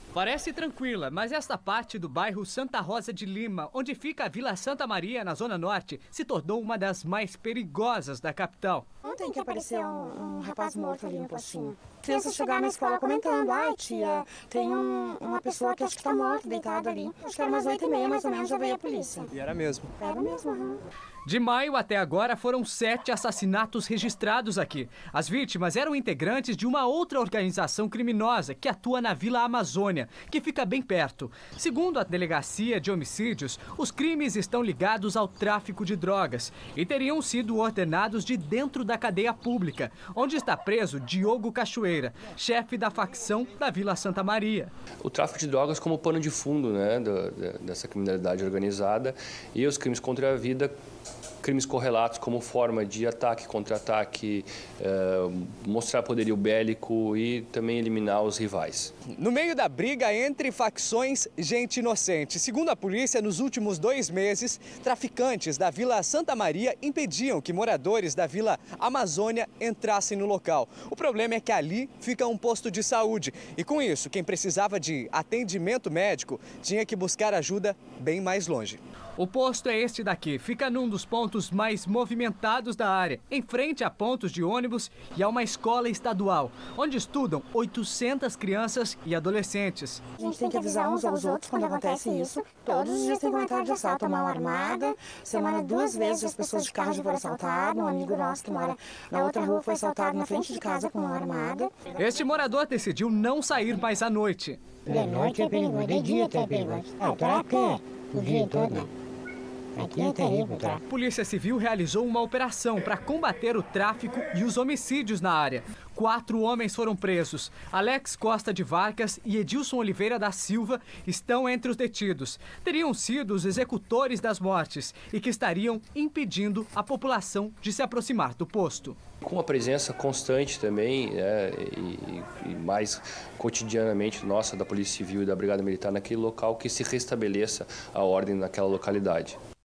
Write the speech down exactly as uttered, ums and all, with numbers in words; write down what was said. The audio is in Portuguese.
Parece tranquila, mas esta parte do bairro Santa Rosa de Lima, onde fica a Vila Santa Maria, na Zona Norte, se tornou uma das mais perigosas da capital. Ontem que apareceu um, um rapaz morto ali no postinho. Crianças chegaram na escola comentando, ai tia, tem um, uma pessoa que acho que está morta, deitada ali. Acho que era umas oito e meia, mais ou menos, já veio a polícia. E era mesmo? Era mesmo, aham. De maio até agora foram sete assassinatos registrados aqui. As vítimas eram integrantes de uma outra organização criminosa que atua na Vila Amazônia, que fica bem perto. Segundo a Delegacia de Homicídios, os crimes estão ligados ao tráfico de drogas e teriam sido ordenados de dentro da cadeia pública, onde está preso Diogo Cachoeira, chefe da facção da Vila Santa Maria. O tráfico de drogas como pano de fundo, né, do, dessa criminalidade organizada, e os crimes contra a vida, crimes correlatos como forma de ataque, contra-ataque, eh, mostrar poderio bélico e também eliminar os rivais. No meio da briga entre facções, gente inocente. Segundo a polícia, nos últimos dois meses, traficantes da Vila Santa Maria impediam que moradores da Vila Amazônia entrassem no local. O problema é que ali fica um posto de saúde e, com isso, quem precisava de atendimento médico tinha que buscar ajuda bem mais longe. O posto é este daqui, fica num dos pontos mais movimentados da área, em frente a pontos de ônibus e a uma escola estadual, onde estudam oitocentas crianças e adolescentes. A gente tem que avisar uns aos outros quando acontece isso. Todos os dias tem comentário de assalto à mão armada. Semana duas vezes as pessoas de carro já foram assaltadas. Um amigo nosso que mora na outra rua foi assaltado na frente de casa com mão armada. Este morador decidiu não sair mais à noite. De noite é perigoso, de dia é perigoso. Ah, o tráfico é o dia todo, né? Aqui é terrível, tá? A Polícia Civil realizou uma operação para combater o tráfico e os homicídios na área. Quatro homens foram presos. Alex Costa de Vargas e Edilson Oliveira da Silva estão entre os detidos. Teriam sido os executores das mortes e que estariam impedindo a população de se aproximar do posto. Com a presença constante também, né, e, e mais cotidianamente nossa da Polícia Civil e da Brigada Militar naquele local, que se restabeleça a ordem naquela localidade.